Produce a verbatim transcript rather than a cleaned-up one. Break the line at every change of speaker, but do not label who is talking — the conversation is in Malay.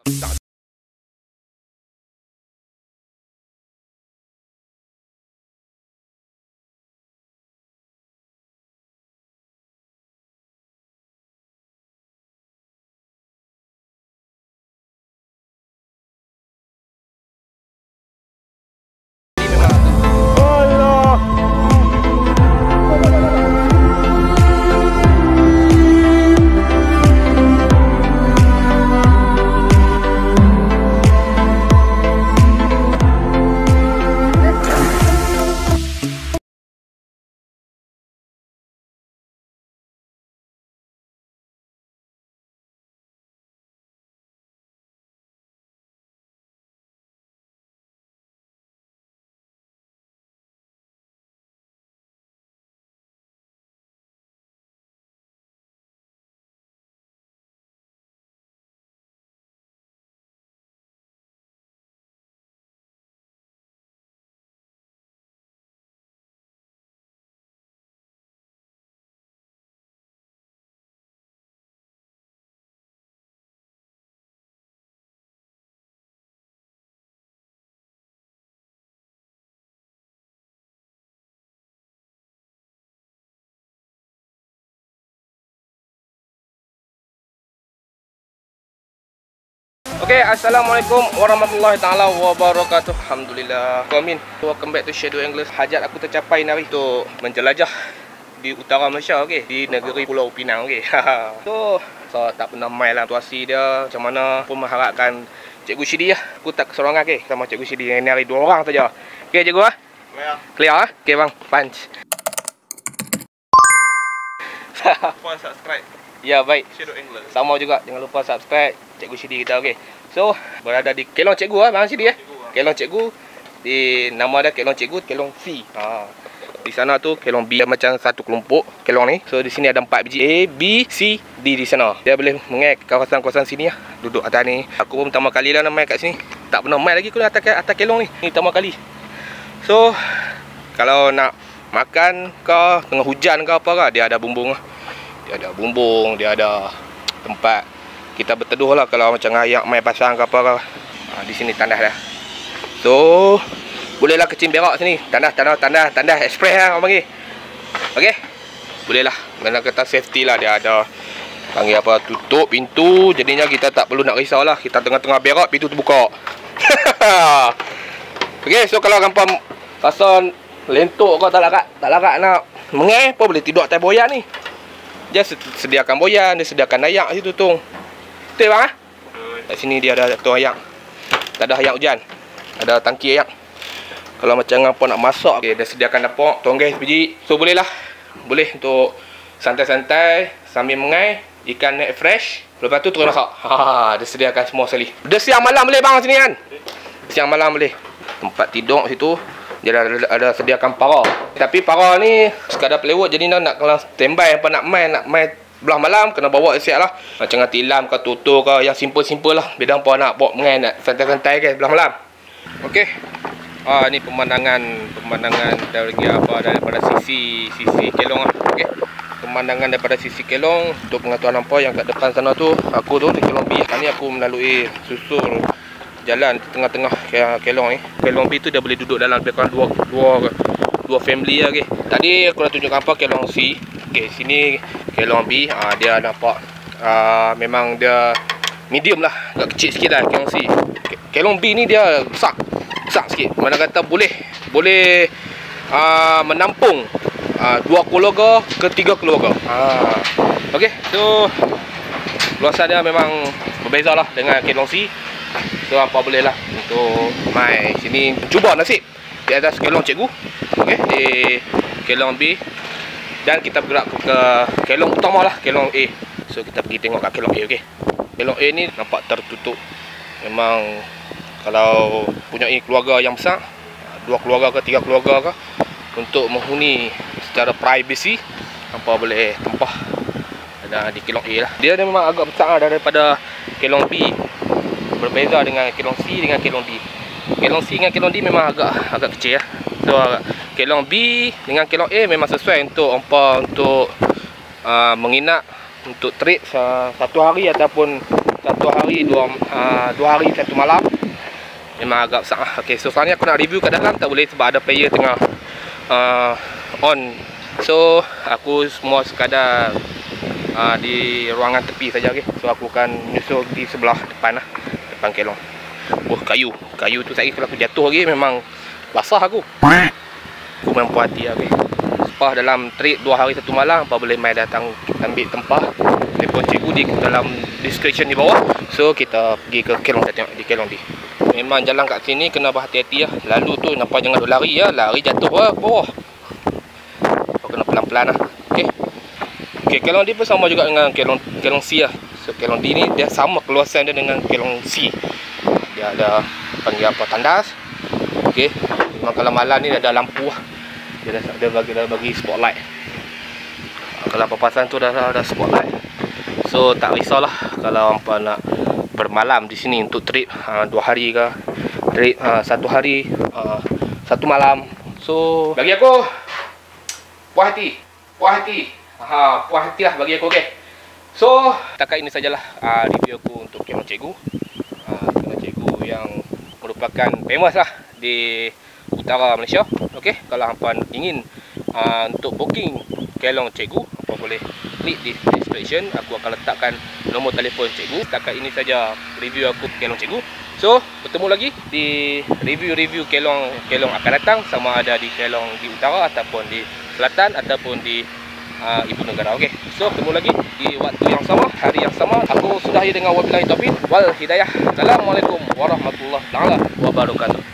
Okay, assalamualaikum warahmatullahi taala wabarakatuh. Alhamdulillah. Amin. Welcome back to Shadow Anglers. Hajat aku tercapai hari untuk menjelajah di utara Malaysia, okey, di negeri Pulau Pinang, okey. So, so tak pernah main lah situasi dia macam mana. Pun mengharapkan Cikgu Syidi lah. Aku tak keserongan, okey, sama Cikgu Syidi. Ini hari dua orang saja. Okey, Cikgu ah.
Clear.
Clear ah. Okey bang, punch.
Lupa subscribe
Ya, baik.
Shadow Anglers.
Sama juga, jangan lupa subscribe Cikgu Syidi kita, okey. So, berada di Kelong Cikgu ah, Bang Syidi eh. Kelong Cikgu, di nama dia Kelong Cikgu, Kelong C. Ha. Di sana tu Kelong B, dia macam satu kelompok kelong ni. So di sini ada empat biji A, B, C, D di sana. Dia boleh mengair kawasan-kawasan sini lah. Duduk atas ni. Aku pun pertama kali lah nak main kat sini. Tak pernah main lagi aku atas atas kelong ni. Ni pertama kali. So, kalau nak makan ke tengah hujan ke apa ke, dia ada bumbung lah. Dia ada bumbung, dia ada tempat kita berteduh lah kalau macam ayak main pasang ke apa ke. Ha, di sini tandas dah. So, bolehlah kecil berak sini. Tandas, tandas, tandas, tandas express lah orang panggil. Okey. Bolehlah. Mana kata safety lah, dia ada panggil apa, tutup pintu. Jadinya kita tak perlu nak risau lah. Kita tengah-tengah berak, pintu terbuka. Okey, so kalau hampa rasa lentuk kau tak larat, tak larat nak mengair, apa boleh tidur atas boyan ni. Dia sediakan boyan, dia sediakan ayak situ tu. Betul bang ah? Kat sini dia ada tu ayak. Tak ada ayak hujan. Ada tangki ayak. Kalau macam apa nak masak, okay, dia sediakan dapur, tonggeng sebiji. So boleh lah. Boleh untuk santai-santai sambil mengair, ikan net fresh. Lepas tu terus masak. Ha, dia sediakan semua sekali. Dia siang malam boleh bang sini kan? Siang malam boleh. Tempat tidur situ dia ada, ada, ada sediakan para. Tapi para ni sekadar pelewat, jadi nak kalau standby apa nak main, nak main belah malam kena bawa siap lah. Macam tilam ke tutur ke, yang simple-simple lah. Beda apa nak bawa mengair, nak santai-santai ke belah malam. Okey. Ah, ni pemandangan pemandangan dari apa daripada sisi sisi kelong ah. Okey. Pemandangan daripada sisi kelong. Untuk pengetahuan apa yang kat depan sana tu, aku tu di Kelong B. Ni aku melalui susul jalan di tengah-tengah kelong ni. Kelong B tu dia boleh duduk dalam lebih kurang dua dua dua family lah, okey. Tadi aku dah tunjukkan apa kelong C. Okey, sini kelong B. Ah, dia nampak ah, memang dia medium lah, agak kecil sikit lah kelong C. Kelong B ni dia besar. Besar sikit. Mana kata boleh boleh uh, menampung uh, dua keluarga ke tiga keluarga. Uh, Okey, so luasan dia memang berbeza lah dengan kelong C. So apa boleh lah untuk mai sini cuba nasib di atas kelong cikgu. Okey, di kelong B. Dan kita bergerak ke, ke kelong utama lah, kelong A. So kita pergi tengok kat kelong A, okey. Kelong A ni nampak tertutup. Memang kalau punyai keluarga yang besar, dua keluarga ke tiga keluarga ke, untuk menghuni secara privacy, hampa boleh tempah ada di kelong A lah. Dia, dia memang agak besar daripada kelong B. Berbeza dengan kelong C dengan kelong D. Kelong C dengan kelong D memang agak agak kecil ya. So kelong B dengan kelong A memang sesuai untuk hampa untuk uh, menginap, untuk trip uh, satu hari ataupun satu hari dua uh, dua hari satu malam. Memang agak besar. Okey, so sekarang ni aku nak review kat dalam, tak boleh sebab ada player tengah uh, on. So aku semua sekadar uh, di ruangan tepi saja. Okey, so aku akan menyusul di sebelah depan lah, depan kelong. Oh, kayu kayu tu saya kalau aku jatuh lagi memang basah aku. Aku memang puas hati lah. Okay. Lepas dalam trip dua hari satu malam, apa boleh mai datang ambil tempah telefon cikgu di dalam description di bawah. So kita pergi ke kelong, kita tengok di kelong ni. Memang jalan kat sini kena berhati-hati lah. Lalu tu nampak jangan duk lari ya, lari jatuh lah ke bawah. Kau kena pelan-pelan lah. Okey. Okey, kelong ni pun sama juga dengan kelong kelong C lah. So kelong D ni dia sama keluasan dia dengan kelong C. Dia ada panggil apa, tandas. Okey. Memang kalau malam ni ada lampu lah. Dia dah, dia bagi dah bagi spotlight. Kalau papasan tu dah ada spotlight. So tak risaulah kalau hampa nak bermalam di sini untuk trip uh, dua hari ke, trip uh, satu hari uh, satu malam. So bagi aku puas hati, puas hati. Ha, puas hati lah bagi aku. Okey. So takat ini sajalah uh, review aku untuk kelong cikgu. Uh, kelong cikgu yang merupakan famous lah di utara Malaysia. Okey, kalau hampa ingin uh, untuk booking kelong cikgu, hampa boleh klik di description. Aku akan letakkan nombor telefon cikgu. Setakat ini saja review aku kelong cikgu. So, bertemu lagi di review-review kelong kelong akan datang, sama ada di kelong di utara ataupun di selatan ataupun di uh, ibu negara. Okey. So, bertemu lagi di waktu yang sama, hari yang sama. Aku sudahi dengan wabillahi taufiq wal hidayah. Assalamualaikum warahmatullahi taala wabarakatuh.